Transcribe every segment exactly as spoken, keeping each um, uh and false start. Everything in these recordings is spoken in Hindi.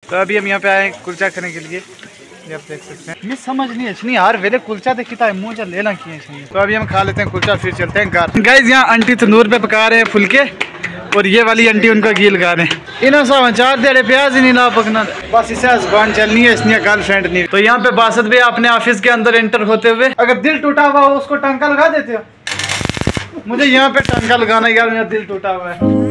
तो अभी हम यहाँ पे आए कुलचा खाने के लिए, ये आप देख सकते हैं। मैं समझ नहीं अच्छी यार वेले कुलचा देखी था मुँह चल लेना किए। तो अभी हम खा लेते हैं कुलचा फिर चलते हैं घर। गाइस यहाँ आंटी तंदूर पे पका रहे हैं फुलके और ये वाली आंटी उनका घी लगा रहे हैं। इन्हों सा चार देड़े प्याज ही नहीं ला पकना, बस इसे जुबान चलनी है, इसलिए गर्लफ्रेंड नहीं। तो यहाँ पे बासत भी अपने ऑफिस के अंदर एंटर होते हुए, अगर दिल टूटा हुआ हो उसको टंका लगा देते हो। मुझे यहाँ पे टंका लगाना यार, मेरा दिल टूटा हुआ है।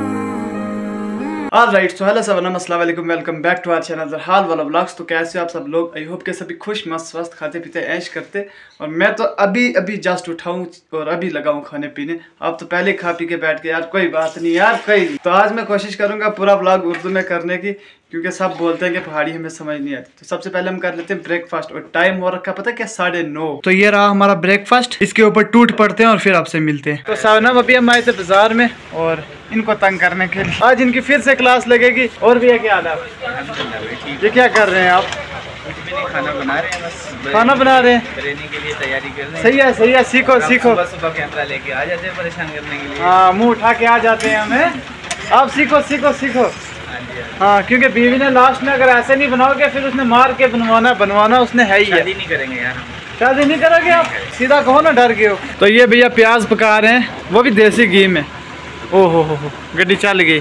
All right, so hello Shabnam, अस्सलाम वालेकुम, welcome back to our channel हाल वाला व्लॉग्स। तो कैसे हो आप सब लोग? आई होप के सभी खुश मस्त स्वस्थ खाते पीते ऐश करते। और मैं तो अभी अभी जस्ट उठाऊं और अभी लगाऊं खाने पीने। आप तो पहले खा पी के बैठ गए यार, कोई बात नहीं यार, कोई नहीं। तो आज मैं कोशिश करूंगा पूरा व्लॉग उर्दू में करने की, क्योंकि सब बोलते हैं कि पहाड़ी हमें समझ नहीं आती। तो सबसे पहले हम कर लेते हैं ब्रेकफास्ट, और टाइम हो रखा पता है क्या, साढ़े नौ। तो ये रहा हमारा ब्रेकफास्ट, इसके ऊपर टूट पड़ते हैं और फिर आपसे मिलते हैं। तो सवनम अभी हम आए थे बाजार में और इनको तंग करने के लिए। आज इनकी फिर से क्लास लगेगी। और भी है क्या हाल है? ये क्या कर रहे हैं आप? खाना बना रहे हैं, बस खाना बना रहे हैं, ट्रेनिंग के लिए तैयारी कर रहे हैं। सही है सही है, सीखो सीखो। सुबह सुबह कैमरा लेके आ जाते हैं परेशान करने के लिए। हाँ, मुंह उठा के आ जाते हैं हमें। आप सीखो सीखो सीखो। हाँ, क्योंकि बीवी ने लास्ट में अगर ऐसे नहीं बनाओगे फिर उसने मार के बनवाना बनवाना उसने है ही है। शादी नहीं करेंगे यार हम। शादी नहीं करोगे आप? सीधा कहो ना, डर गए हो। तो ये भैया प्याज पका रहे हैं, वो भी देसी घी में। ओ हो हो हो, गड्डी चल गई।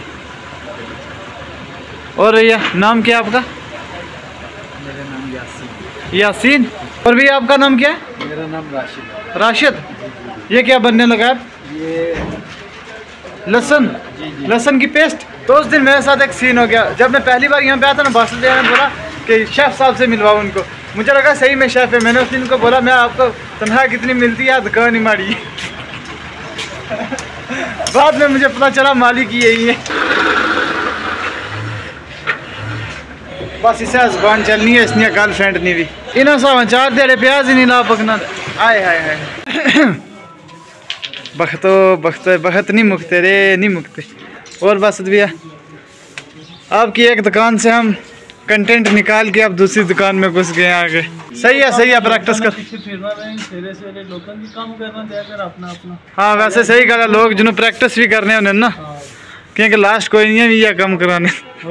और भैया नाम क्या है आपका? मेरा नाम यासीन। यासीन। और भैया आपका नाम क्या है? मेरा नाम राशिद। राशिद। ये क्या बनने लगा है? ये लहसुन, लहसुन की पेस्ट। तो उस दिन मेरे साथ एक सीन हो गया, जब मैं पहली बार यहाँ पे आया था ना, बासत भैया ने बोला कि शेफ़ साहब से मिलवाओ उनको। मुझे लगा सही में शेफ़ है। मैंने उस दिन को बोला मैं आपको तनख्वाह कितनी मिलती है, दुकान ही मारी। बाद में मुझे पता चला मालिक ही यही है। बस इसे जुबान चलनी है, इसलिए गर्लफ्रेंड नहीं भी। इन्हों सा चार देड़े प्याज ही नहीं ला पकना। आए हाय हाय। बख्तो बख्तो बखत नहीं मुकते रे, नहीं मुकते। और बस भैया आपकी एक दुकान से हम कंटेंट निकाल के अब दूसरी दुकान में घुस गए आगे। सही है सही है, प्रैक्टिस कर। हाँ वैसे सही करा, लोग जिन्होंने प्रैक्टिस भी करने उन्हें ना, क्योंकि लास्ट कोई नहीं है या कम कराने।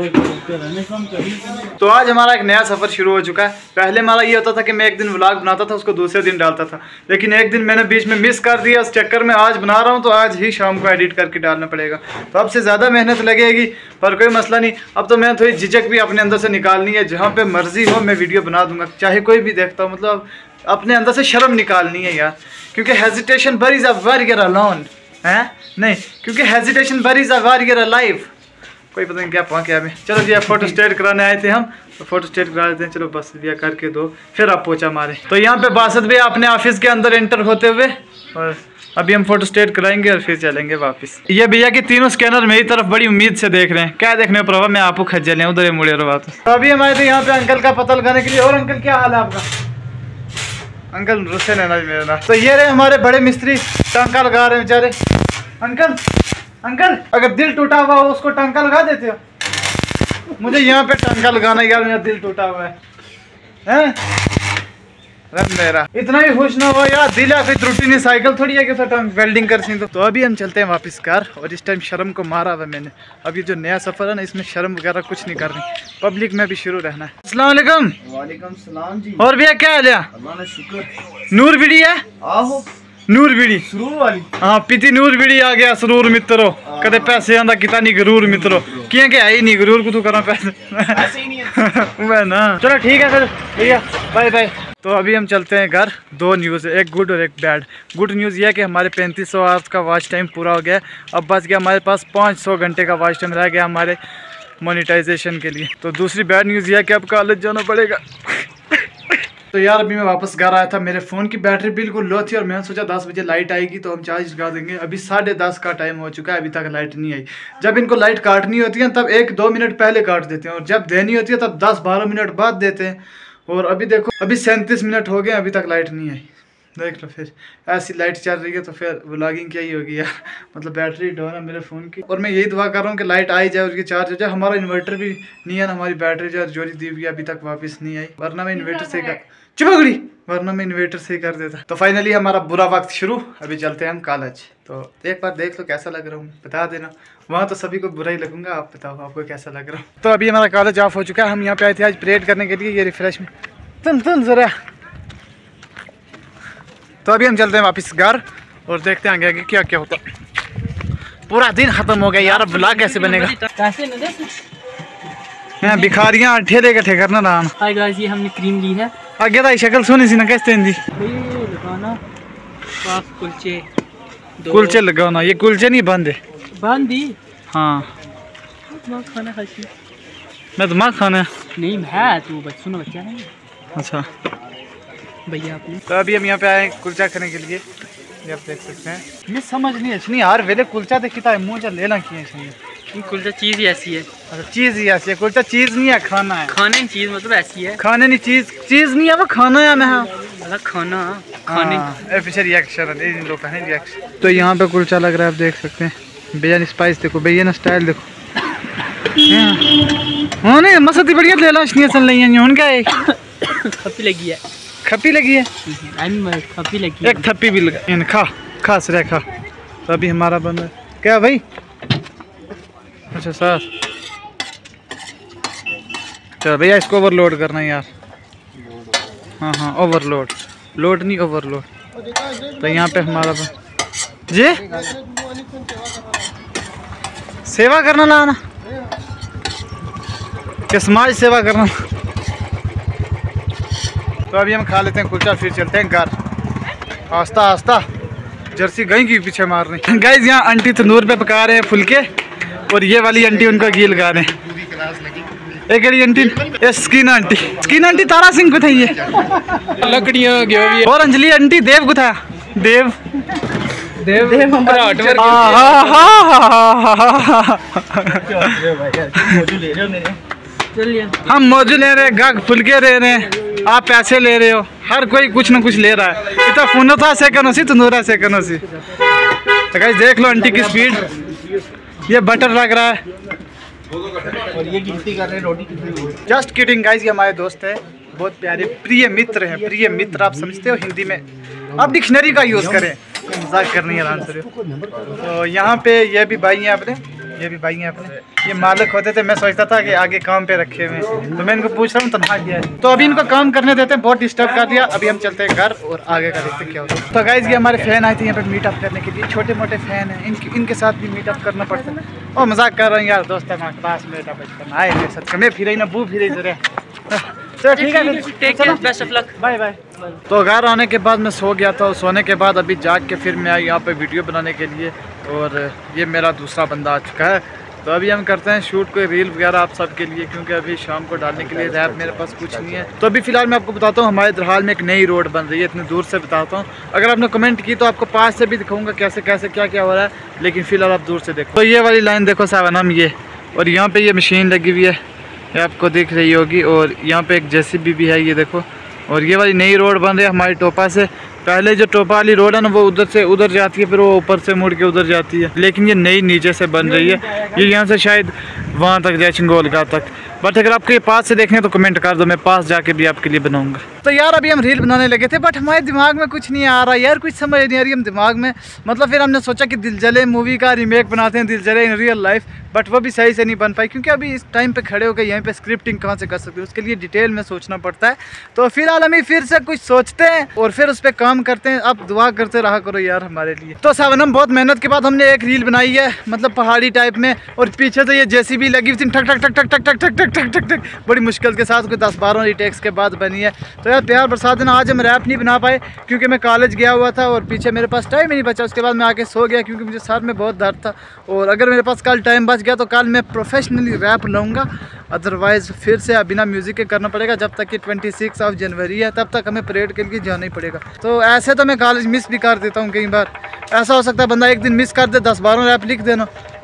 तो आज हमारा एक नया सफ़र शुरू हो चुका है। पहले हमारा ये होता था कि मैं एक दिन व्लॉग बनाता था, उसको दूसरे दिन डालता था, लेकिन एक दिन मैंने बीच में मिस कर दिया। उस चक्कर में आज बना रहा हूँ, तो आज ही शाम को एडिट करके डालना पड़ेगा। तो अब से ज़्यादा मेहनत लगेगी, पर कोई मसला नहीं। अब तो मैंने थोड़ी झिझक भी अपने अंदर से निकालनी है। जहाँ पे मर्जी हो मैं वीडियो बना दूंगा, चाहे कोई भी देखता हो। मतलब अपने अंदर से शर्म निकालनी है यार, क्योंकि hesitation buries a warrior alone है नहीं, क्योंकि hesitation buries a warrior alive. कोई पता नहीं क्या पा क्या में। चलो भैया फोटो स्टेट कराने आए थे हम, तो फोटो स्टेट करा लेते हैं। चलो बस भैया करके दो, फिर आप पोछा मारे। तो यहाँ पे बासत भैया अपने ऑफिस के अंदर एंटर होते हुए, और अभी हम फोटो स्टेट कराएंगे और फिर चलेंगे वापस। ये भैया की तीनों स्कैनर मेरी तरफ बड़ी उम्मीद से देख रहे हैं। क्या देखने पर प्रभाव, मैं आपको खज्जल है उधर मुड़े रहा। तो अभी हम आए थे यहाँ पे अंकल का पता लगाने के लिए। और अंकल क्या हाल है आपका? अंकल रुस्से ने ना मेरा ना। तो ये रहे हमारे बड़े मिस्त्री, टांका लगा रहे हैं बेचारे। अंकल अंकल अगर दिल टूटा हुआ हो उसको टांका लगा देते हो। मुझे यहाँ पे टांका लगाना यार, मेरा दिल टूटा हुआ है, हैं? मेरा इतना ही खुश ना हो यार, दिल है कोई त्रुटि नहीं, साइकिल थोड़ी है कि टांग वेल्डिंग कर सी। तो अभी हम चलते हैं वापस घर। और इस टाइम शर्म को मारा हुआ मैंने। अब ये जो नया सफर है ना, इसमें शर्म वगैरह कुछ नहीं करनी, पब्लिक में भी शुरू रहना है। अस्सलाम वालेकुम। वालेकुम सलाम जी। और भैया क्या हाल है? अल्लाह का शुक्र। नूर बीड़ी है? आहो नूर बीड़ी सुरूर वाली। हाँ पीती नूर बीड़ी आ गया सरूर मित्रों। कदे पैसे आंदा किता नहीं गरूर मित्रों, किया के है ही नहीं गरूर को तू करा पैसे ऐसे ही नहीं है। मैं ना। चलो ठीक है फिर भैया, बाय बाय। तो अभी हम चलते हैं घर। दो न्यूज़ है, एक गुड और एक बैड। गुड न्यूज़ ये है कि हमारे पैंतीस सौ आवर्स का वॉच टाइम पूरा हो गया। अब बच गया हमारे पास पाँच सौ घंटे का वॉच टाइम रह गया हमारे मोनेटाइजेशन के लिए। तो दूसरी बैड न्यूज़ यह है कि अब कॉलेज जाना पड़ेगा। तो यार अभी मैं वापस घर आया था, मेरे फ़ोन की बैटरी बिल्कुल लो थी और मैंने सोचा दस बजे लाइट आएगी तो हम चार्ज लगा देंगे। अभी साढ़े दस का टाइम हो चुका है, अभी तक लाइट नहीं आई। जब इनको लाइट काटनी होती है तब एक दो मिनट पहले काट देते हैं, और जब देनी होती है तब दस बारह मिनट बाद देते हैं। और अभी देखो अभी सैंतीस मिनट हो गए, अभी तक लाइट नहीं आई। देख लो फिर ऐसी लाइट चल रही है तो फिर व्लॉगिंग क्या ही होगी यार। मतलब बैटरी डाउन है मेरे फ़ोन की और मैं यही दुआ कर रहा हूँ कि लाइट आई जाए उसकी चार्ज हो जाए। हमारा इन्वर्टर भी नहीं है ना, हमारी बैटरी जो जोड़ी दी हुई अभी तक वापस नहीं आई, वरना मैं इन्वर्टर से कर चुपगड़ी वरना मैं इन्वर्टर से ही कर देता। तो फाइनली हमारा बुरा वक्त शुरू, अभी चलते हैं हम कॉलेज। तो एक बार देख लो कैसा लग रहा हूँ, बता देना। वहाँ तो सभी को बुरा ही लगूंगा, आप बताओ आपको कैसा लग रहा हूँ। तो अभी हमारा कॉलेज ऑफ हो चुका है, हम यहाँ पे आए थे आज परेड करने के लिए, ये रिफ्रेशमेंट तुम तुम जरा। तो अभी हम चलते हैं वापस घर और देखते हैं आगे आगे क्या क्या होता है। पूरा दिन खत्म हो गया यार, अब ब्लॉग कैसे बनेगा। यहाँ भिखारियाँ ठेले इकट्ठे करना रान। हाय गाइस, ये हमने क्रीम ली है। आगे तो शक्ल सोनी सी ना कैसे दी कुलचे कुलचे लगाना, ये कुलचे नहीं बंद है बंद दी। हाँ खाना खासी मैं तो खाना नहीं है तू बच्चों ना बच्चा नहीं। अच्छा भैया आपने तो अभी हम यहाँ पे आए कुलचा खाने के लिए, ये आप देख सकते हैं। मैं समझ नहीं अच्छी यार वेले कुलचा देखता है मुँह लेना किए चाहिए। कुलचा चीज़ ही ऐसी है। अच्छा चीज़ ही ऐसी है, कुलचा चीज़ नहीं है, खाना है। खाने की चीज़ मतलब ऐसी है, खाने नहीं चीज़ चीज़ नहीं है वो खाना है। मैं अलग खाना खाने पीछे रिएक्शन है इन लोग का है रिएक्शन। तो यहाँ पे कुलचा लग रहा है, आप देख सकते हैं। भैया ने स्पाइस देखो, भैया ने स्टाइल देखो। हाँ नहीं मसती बढ़िया ले लो इसलिए चल रही है उनका एक खपी लगी है खपी लगी है खपी लगी है। एक थप्पी भी लगा खा खा सर खा। तो अभी हमारा बंदा क्या भाई। अच्छा सर चलो भैया इसको ओवरलोड करना है यार। हाँ हाँ ओवरलोड, लोड नहीं ओवरलोड। तो यहाँ पे हमारा जी सेवा करना लाना कि समाज सेवा करना। तो अभी हम खा लेते हैं कुलचा, फिर चलते हैं घर। आस्ता आस्ता जर्सी गई की पीछे मार रही। गाइस यहाँ आंटी तंदूर पे पका रहे हैं फुलके और ये वाली आंटी उनका घी लगा रहे हैं। एक aunty skin aunty skin aunty Tara Singh को था ये लकड़ियाँ और अंजलि आंटी देव को था देव देव देव हम मौजू ले रहे हैं, गाग फुलके ले रहे हैं, आप पैसे ले रहे हो, हर कोई कुछ ना कुछ ले रहा है। इतना फोन था सेकंड सी तंदूरा सेकंड सी। तो गाइस देख लो आंटी की स्पीड, ये बटर लग रहा है और ये गिनती कर रहे हैं रोटी कितनी। जस्ट किडिंग गाइस, ये हमारे दोस्त है, बहुत प्यारे प्रिय मित्र हैं। प्रिय मित्र आप समझते हो हिंदी में, आप डिक्शनरी का यूज़ करें, मजाक करनी है आंसर। तो यहाँ पे ये भी भाई हैं अपने, ये भी भाई हैं अपने, ये मालिक होते थे। मैं सोचता था कि आगे काम पे रखे हुए, तो मैं इनको पूछ रहा हूँ तनख्वाह क्या है। तो अभी इनको काम करने देते हैं, बहुत डिस्टर्ब कर दिया। अभी हम चलते हैं घर और आगे का देखते हैं क्या होता है। तो गाइस ये हमारे फ़ैन आए थे यहाँ पे मीटअप करने के लिए, छोटे मोटे फ़ैन हैं, इनके इनके साथ भी मीटअप करना पड़ता है। और मजाक कर रहा हूँ यार, दोस्त है हमारे क्लास में बचपन आए थे सच में, फिर ही ना बू फिर ही जरे। चलो ठीक है, take care, best of luck, bye bye. तो घर आने के बाद मैं सो गया था, और सोने के बाद अभी जाग के फिर मैं आया यहाँ पे वीडियो बनाने के लिए। और ये मेरा दूसरा बंदा आ चुका है। तो अभी हम करते हैं शूट कोई रील वगैरह आप सबके लिए, क्योंकि अभी शाम को डालने के लिए रैप मेरे पास कुछ नहीं है। तो अभी फिलहाल मैं आपको बताता हूँ हमारे दरहाल में एक नई रोड बन रही है, इतनी दूर से बताता हूँ। अगर आपने कमेंट की तो आपको पास से भी दिखाऊंगा कैसे कैसे क्या क्या हो रहा है, लेकिन फिलहाल आप दूर से देखो। तो ये वाली लाइन देखो सावनम, ये और यहाँ पे ये मशीन लगी हुई है, ये आपको दिख रही होगी। और यहाँ पे एक जेसीबी भी है, ये देखो। और ये वाली नई रोड बन रही है हमारी टोपा से। पहले जो टोपा वाली रोड है ना, वो उधर से उधर जाती है, फिर वो ऊपर से मुड़ के उधर जाती है। लेकिन ये नई नीचे से बन रही है, ये यहाँ से शायद वहाँ तक जाए चिंगोलगा तक। बट अगर आपको ये पास से देखने तो कमेंट कर दो, मैं पास जाके भी आपके लिए बनाऊंगा। तो यार अभी हम रील बनाने लगे थे, बट हमारे दिमाग में कुछ नहीं आ रहा यार, कुछ समझ नहीं आ रही हम दिमाग में। मतलब फिर हमने सोचा कि दिल जले मूवी का रीमेक बनाते हैं, दिल जले इन रियल लाइफ, बट वो भी सही से नहीं बन पाई, क्योंकि अभी इस टाइम पे खड़े होकर यहीं पे स्क्रिप्टिंग कहाँ से कर सकते हैं, उसके लिए डिटेल में सोचना पड़ता है। तो फिलहाल हम फिर से कुछ सोचते हैं और फिर उस पर काम करते हैं। आप दुआ करते रहा करो यार हमारे लिए। तो सावनम बहुत मेहनत के बाद हमने एक रील बनाई है, मतलब पहाड़ी टाइप में, और पीछे से ये जेसीबी लगी हुई थी, ठक ठक ठक ठक ठक ठक ठक ठक ठक ठक बड़ी मुश्किल के साथ, कोई दस बारह रीटेक्स के बाद बनी है। तो यार प्यार बरसा देना। आज हम रैप नहीं बना पाए क्योंकि मैं कॉलेज गया हुआ था और पीछे मेरे पास टाइम ही नहीं बचा। उसके बाद मैं आके सो गया क्योंकि मुझे सर में बहुत दर्द था। और अगर मेरे पास कल टाइम बच गया तो कल मैं प्रोफेशनली रैप लूँगा, अदरवाइज़ फिर से बिना म्यूज़िक के करना पड़ेगा। जब तक कि ट्वेंटी सिक्स ऑफ जनवरी है तब तक हमें परेड के लिए जाना ही पड़ेगा। तो ऐसे तो मैं कॉलेज मिस भी कर देता हूँ कई बार। ऐसा हो सकता है बंदा एक दिन मिस कर दे, दस बारह रैप लिख देना,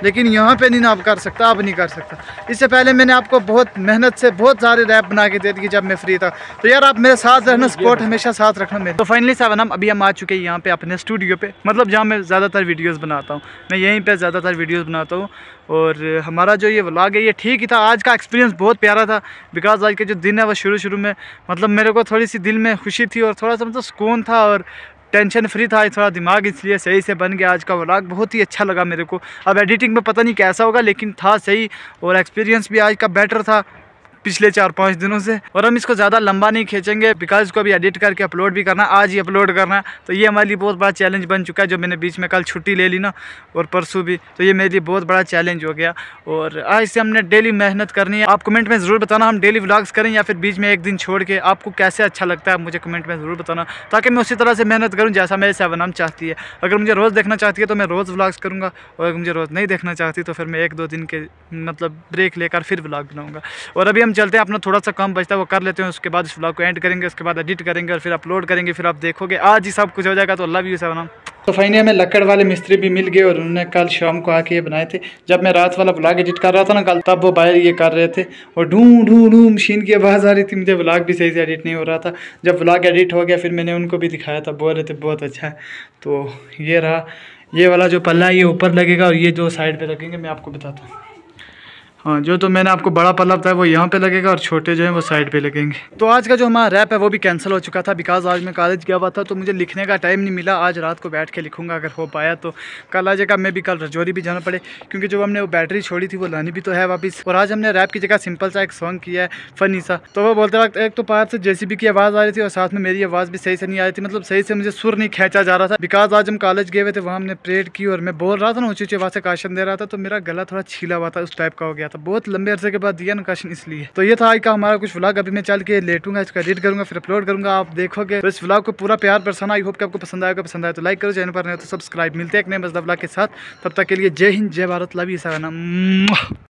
लेकिन यहाँ पे नहीं ना आप कर सकता, अब नहीं कर सकता। इससे पहले मैंने आपको बहुत मेहनत से बहुत सारे रैप बना के दे दी जब मैं फ्री था। तो यार आप मेरे साथ रहना, सपोर्ट हमेशा साथ रखना मेरे। तो फाइनली सेवन हम अभी हम आ चुके हैं यहाँ पे अपने स्टूडियो पे, मतलब जहाँ मैं ज़्यादातर वीडियोज़ बनाता हूँ, मैं यहीं पर ज़्यादातर वीडियोज़ बनाता हूँ। और हमारा जो ये व्लॉग है ये ठीक ही था। आज का एक्सपीरियंस बहुत प्यारा था, बिकॉज आज के जो दिन है वो शुरू शुरू में मतलब मेरे को थोड़ी सी दिल में खुशी थी और थोड़ा सा मतलब सुकून था और टेंशन फ्री था थोड़ा दिमाग, इसलिए सही से बन गया आज का व्लॉग। बहुत ही अच्छा लगा मेरे को। अब एडिटिंग में पता नहीं कैसा होगा, लेकिन था सही और एक्सपीरियंस भी आज का बेटर था पिछले चार पाँच दिनों से। और हम इसको ज़्यादा लंबा नहीं खींचेंगे, बिकॉज इसको अभी एडिट करके अपलोड भी करना, आज ही अपलोड करना है। तो ये हमारे लिए बहुत बड़ा चैलेंज बन चुका है, जो मैंने बीच में कल छुट्टी ले ली ना और परसों भी, तो ये मेरे लिए बहुत बड़ा चैलेंज हो गया। और आज से हमने डेली मेहनत करनी है। आप कमेंट में ज़रूर बताना हम डेली व्लॉग्स करें या फिर बीच में एक दिन छोड़ के, आपको कैसे अच्छा लगता है मुझे कमेंट में ज़रूर बताना, ताकि मैं उसी तरह से मेहनत करूँ जैसा मेरे सेवन हम चाहती है। अगर मुझे रोज़ देखना चाहती है तो मैं रोज़ व्लॉग्स करूँगा, और अगर मुझे रोज़ नहीं देखना चाहती तो फिर मैं एक दो दिन के मतलब ब्रेक लेकर फिर व्लॉग बनाऊँगा। और अभी हम चलते हैं, अपना थोड़ा सा काम बचता है वो कर लेते हैं, उसके बाद इस व्लॉग को एंड करेंगे, उसके बाद एडिट करेंगे और फिर अपलोड करेंगे। फिर आप देखोगे आज ही सब कुछ हो जाएगा। तो लव यू सेवन। तो फाइनली हमें लकड़ वाले मिस्त्री भी मिल गए और उन्होंने कल शाम को आके ये बनाए थे। जब मैं रात वाला व्लॉग एडिट कर रहा था ना कल, तब वो बाहर ये कर रहे थे और ढूं ढूं ढूं मशीन की आवाज़ आ रही थी। मुझे व्लॉग भी सही से एडिट नहीं हो रहा था। जब व्लॉग एडिट हो गया फिर मैंने उनको भी दिखाया था, बोल रहे थे बहुत अच्छा है। तो ये रहा, ये वाला जो पल्ला है ये ऊपर लगेगा और ये जो साइड पर लगेंगे मैं आपको बताता हूँ। हाँ, जो तो मैंने आपको बड़ा पल्ला बताया वो यहाँ पे लगेगा और छोटे जो हैं वो साइड पे लगेंगे। तो आज का जो हमारा रैप है वो भी कैंसिल हो चुका था, बिकॉज आज मैं कॉलेज गया हुआ था तो मुझे लिखने का टाइम नहीं मिला। आज रात को बैठ के लिखूंगा अगर हो पाया तो। कल आ जाएगा, मैं भी कल रजौरी भी जाना पड़े, क्योंकि जो हमने वो बैटरी छोड़ी थी वो लानी भी तो है वापस। और आज हमने रैप की जगह सिंपल सा एक सॉन्ग किया है, फनी सा। तो वो बोलते वक्त एक तो पार से जेसीबी की आवाज़ आ रही थी और साथ में मेरी आवाज़ भी सही से नहीं आ रही थी, मतलब सही से मुझे सुर नहीं खींचा जा रहा था। बिकॉज आज हम कॉलेज गए हुए थे, वहाँ हमने प्रेयर की और मैं बोल रहा था ना ऊँची ऊँची आवाज़ से काशन दे रहा था, तो मेरा गला थोड़ा छीला हुआ था, उस टाइप का हो गया था। बहुत लंबे अरसे के बाद दिया ना काशन, इसलिए। तो ये था आज का हमारा कुछ व्लॉग। अभी मैं चल के लेटूंगा, इसको एडिट करूंगा फिर अपलोड करूंगा, आप देखोगे। तो इस व्लॉग को पूरा प्यार बरसाना। आई होप कि आपको पसंद आएगा। पसंद आए तो लाइक करो, चैनल पर नहीं हो तो सब्सक्राइब। मिलते हैं एक नए मजेदार व्लॉग के साथ, तब तक के लिए जय हिंद, जय भारत, लव यू सेवन।